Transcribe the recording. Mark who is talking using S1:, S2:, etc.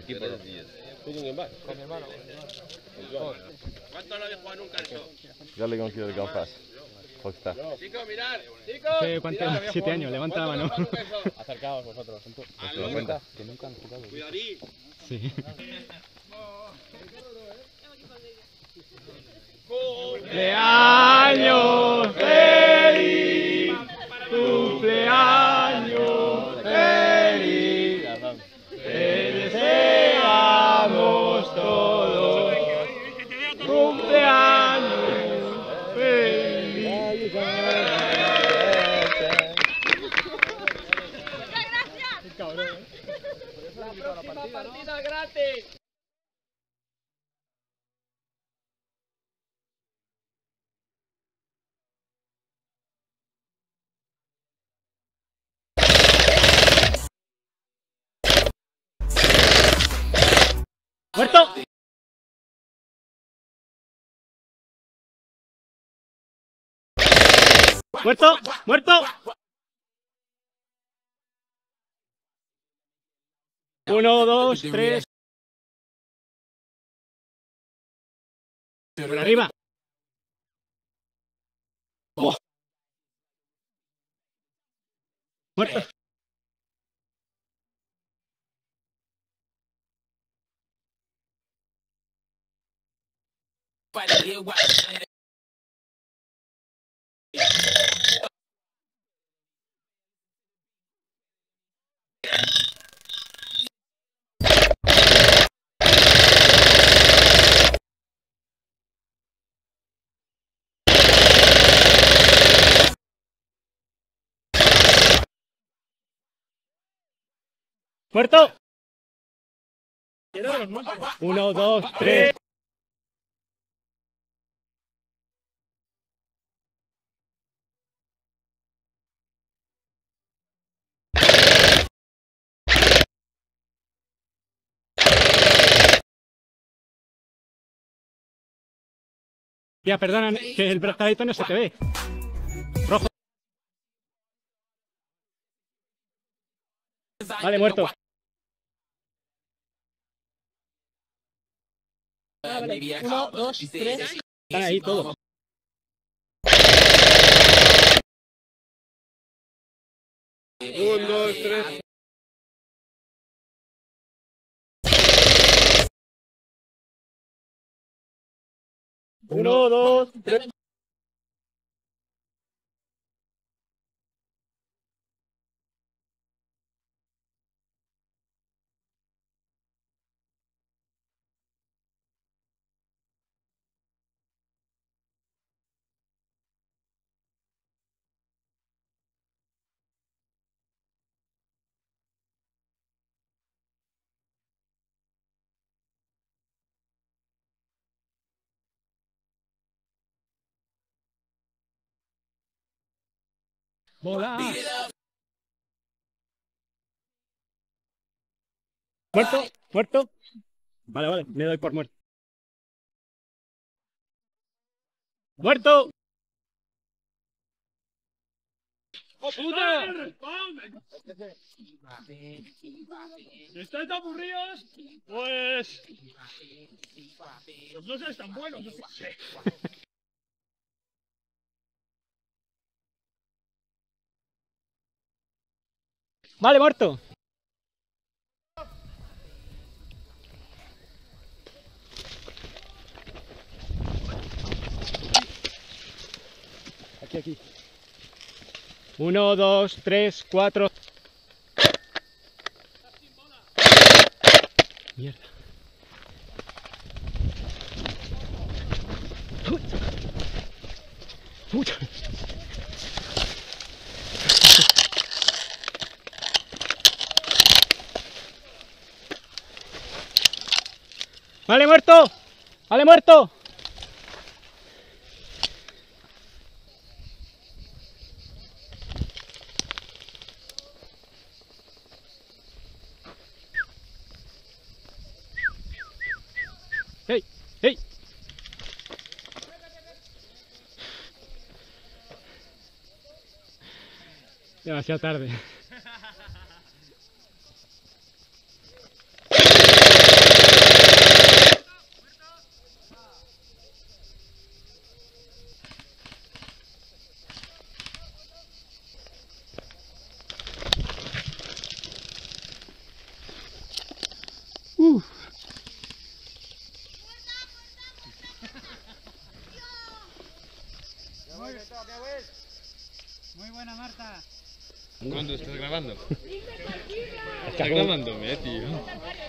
S1: equipo.
S2: ¿Tú con quién vas?
S3: Con mi hermano.
S1: ¿Cuánto no había jugado nunca eso?
S4: Dale con quiero que fast. Foxta.
S1: Chicos, mirad. Chicos.
S5: ¿Cuánto? 7 años, levanta la mano.
S2: Acercaos vosotros.
S1: ¿Te das
S4: cuenta?
S3: Que nunca han jugado.
S1: Cuidadín.
S5: Sí. ¡Cumpleaños feliz! ¡Cumpleaños feliz! ¡Te deseamos todos! ¡Cumpleaños feliz!
S1: La próxima partida gratis.
S5: ¡Muerto! ¡Muerto! ¡Muerto! 1, 2, 3. Por arriba. Oh. Muerto. ¡Muerto! 1, 2, 3. Ya, perdona, que el brazadito no se te ve. Rojo. Vale, muerto.
S3: Vale. 1, 2, 3.
S5: Están ahí todos.
S2: Un, dos, tres.
S5: Uno, dos, tres. ¡Bola! ¿Muerto? ¿Muerto? Vale, vale, me doy por muerto. ¡Muerto!
S2: ¡Oh, puta! ¿Estáis aburridos? Pues... no sois tan buenos, yo qué sé.
S5: Vale, muerto. Aquí, aquí. 1, 2, 3, 4. Mierda. Puta. Vale, muerto. Vale, muerto. ¡Hey! ¡Hey! Demasiado tarde. Muy buena, Marta.
S2: ¿Cuándo estás grabando? Estás grabándome, tío.